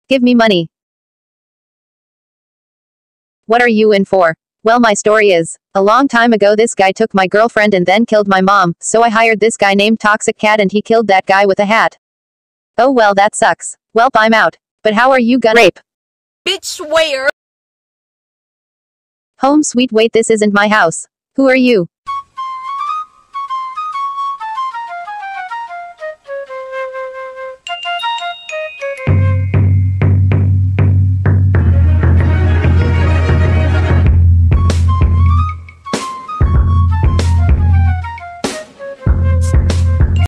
Give me money. What are you in for? Well, my story is, a long time ago this guy took my girlfriend and then killed my mom, so I hired this guy named Toxic Cat and he killed that guy with a hat. Oh well, that sucks. Welp, I'm out. But how are you gonna rape? Bitch, where? Home sweet, wait, this isn't my house. Who are you?